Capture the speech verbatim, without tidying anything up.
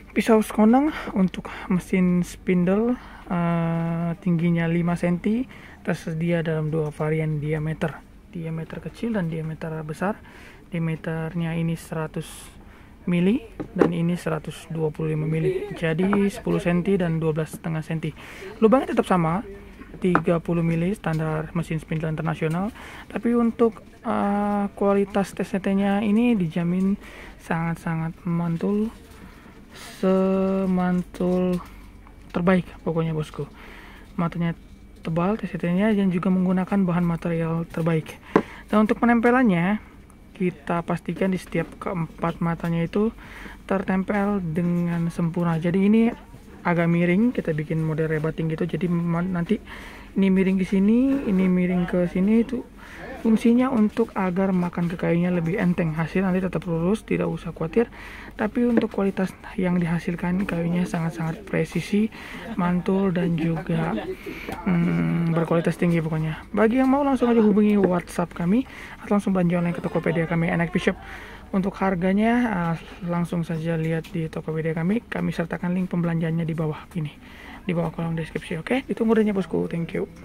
Pisau skoneng untuk mesin spindle, uh, tingginya lima sentimeter, tersedia dalam dua varian diameter, diameter kecil dan diameter besar. Diameternya ini seratus mili dan ini seratus dua puluh lima mili, jadi sepuluh sentimeter dan dua belas koma lima sentimeter. Lubangnya tetap sama, tiga puluh mili, standar mesin spindle internasional. Tapi untuk uh, kualitas T C T-nya ini dijamin sangat-sangat mantul, semantul terbaik pokoknya bosku. Matanya tebal T C T-nya dan juga menggunakan bahan material terbaik. Dan untuk penempelannya, kita pastikan di setiap keempat matanya itu tertempel dengan sempurna. Jadi ini agak miring, kita bikin model rebating gitu. Jadi nanti ini miring ke sini, ini miring ke sini, itu fungsinya untuk agar makan ke kayunya lebih enteng. Hasil nanti tetap lurus, tidak usah khawatir. Tapi untuk kualitas yang dihasilkan, kayunya sangat-sangat presisi, mantul, dan juga hmm, berkualitas tinggi pokoknya. Bagi yang mau, langsung aja hubungi WhatsApp kami atau langsung belanja online ke Tokopedia kami N X P Shop. Untuk harganya uh, langsung saja lihat di Tokopedia kami. Kami sertakan link pembelanjaannya di bawah ini, di bawah kolom deskripsi. Oke, ditunggu deh bosku. Thank you.